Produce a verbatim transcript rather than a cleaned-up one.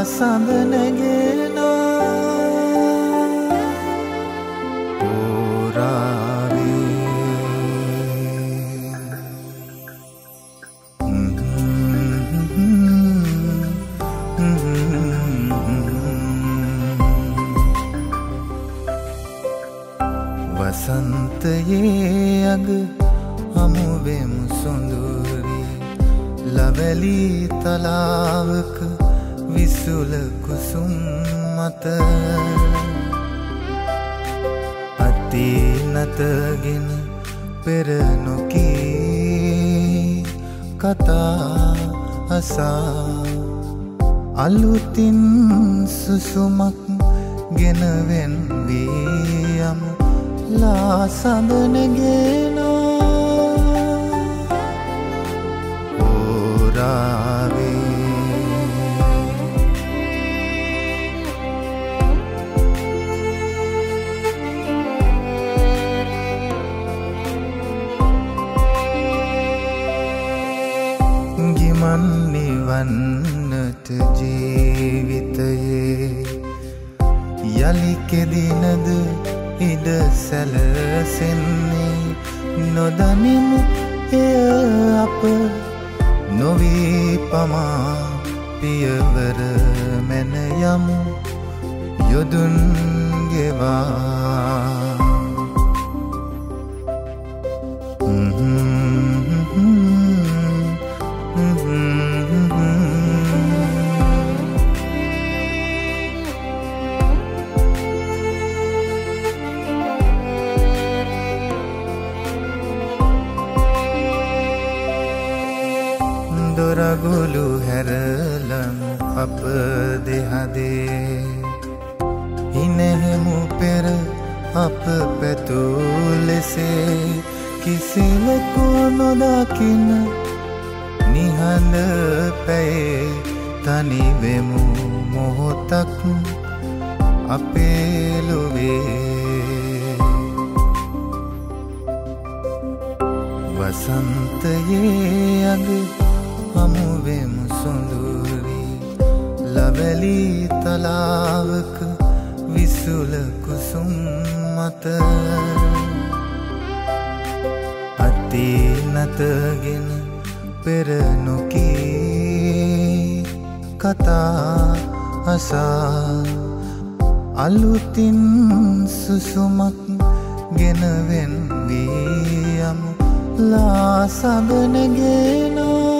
සඳනගෙන වසන්තයේ අග හමුවෙමු සොඳුරි ලවැලි තලාවක විසුල කුසුම් මත අති නතගෙන පෙර නොකී කතා අසා අලුතින් සුසුමක් ගෙනවෙන් වී යමු ලා සඳනගෙන ඕරාවේ ගිමන් නිවන්නට ජීවිතයේ යලි කෙදිනද ඉඩ සැලසෙන්නේ නොදනිමු එය අප නොවී පමා පියවර මැන යමු යොදුන් ගෙවා දොරගුළු හැරලමු අප දෙහදේ හිනෙහෙමු පෙර අප පැතූ ලෙසේ කිසිවෙකු නොදකින නිහඬ පැයේ තනිවෙමු මොහොතක් අපේ ලොවේ වසන්තයේ අග හමුවෙමු සොඳුරි ලවැලි තලාවක විසුල කුසුම් මත අති නතගෙන පෙර නොකී කතා අසා අලුතින් සුසුමක් ගෙනවෙන් වී යමු ලා සඳනගෙන